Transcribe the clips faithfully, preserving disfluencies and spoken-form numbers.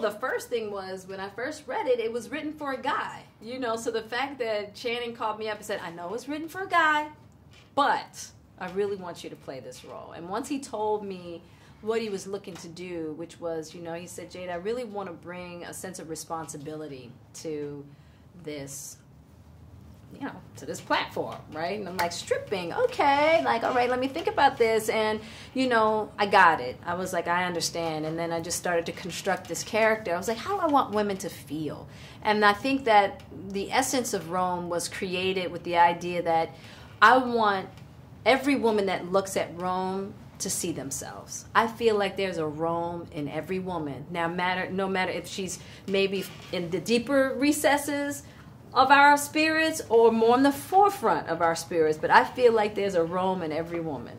The first thing was, when I first read it, it was written for a guy, you know, so the fact that Channing called me up and said, I know it's written for a guy, but I really want you to play this role. And once he told me what he was looking to do, which was, you know, he said, Jade, I really want to bring a sense of responsibility to this, you know, to this platform, right? And I'm like, stripping, okay, like, all right, let me think about this. And, you know, I got it. I was like, I understand. And then I just started to construct this character. I was like, how do I want women to feel? And I think that the essence of Rome was created with the idea that I want every woman that looks at Rome to see themselves. I feel like there's a Rome in every woman. Now, matter no matter if she's maybe in the deeper recesses of our spirits or more in the forefront of our spirits, but I feel like there's a Rome in every woman.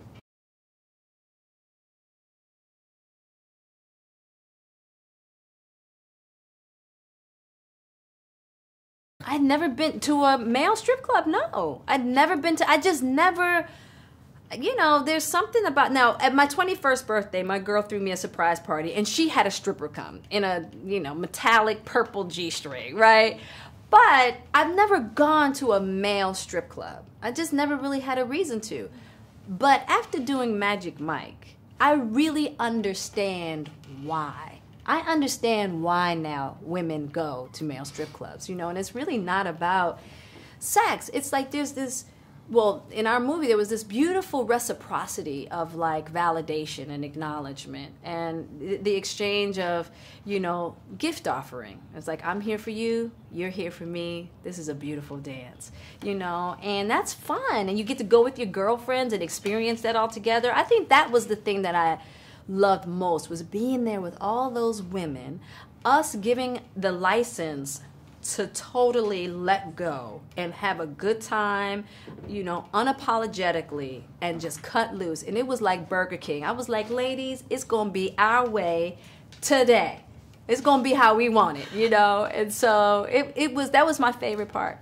I'd never been to a male strip club, no. I'd never been to, I just never, you know, there's something about, now, at my twenty-first birthday, my girl threw me a surprise party, and she had a stripper come in a, you know, metallic purple G-string, right? But I've never gone to a male strip club. I just never really had a reason to. But after doing Magic Mike, I really understand why. I understand why now women go to male strip clubs, you know, and it's really not about sex. It's like there's this, well, in our movie, there was this beautiful reciprocity of like validation and acknowledgement and the, the exchange of, you know, gift offering. It's like, I'm here for you, you're here for me, this is a beautiful dance, you know, and that's fun. And you get to go with your girlfriends and experience that all together. I think that was the thing that I loved most, was being there with all those women, us giving the license to totally let go and have a good time, you know, unapologetically, and just cut loose. And it was like Burger King. I was like, ladies, it's gonna be our way today. It's gonna be how we want it, you know? And so it, it was, that was my favorite part.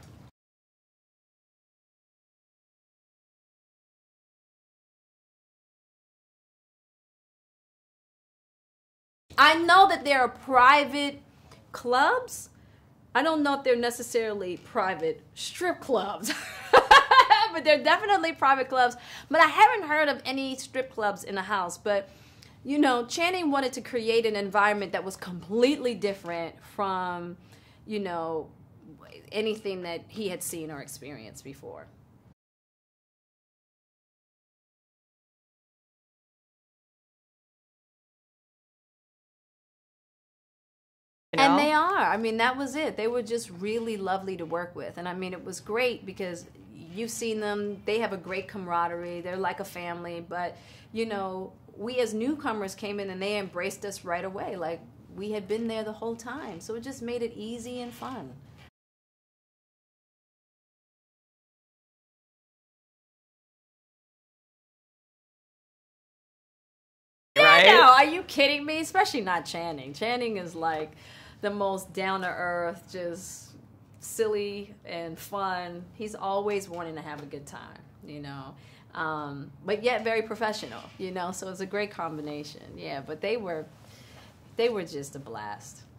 I know that there are private clubs. I don't know if they're necessarily private strip clubs, but they're definitely private clubs. But I haven't heard of any strip clubs in the house. But, you know, Channing wanted to create an environment that was completely different from, you know, anything that he had seen or experienced before. You And know? they are. I mean, that was it. They were just really lovely to work with. And I mean, it was great because you've seen them. They have a great camaraderie. They're like a family. But, you know, we as newcomers came in and they embraced us right away. Like, we had been there the whole time. So it just made it easy and fun. Right? No, are you kidding me? Especially not Channing. Channing is like the most down-to-earth, just silly and fun. He's always wanting to have a good time, you know, um, but yet very professional, you know, so it's a great combination. Yeah, but they were, they were just a blast.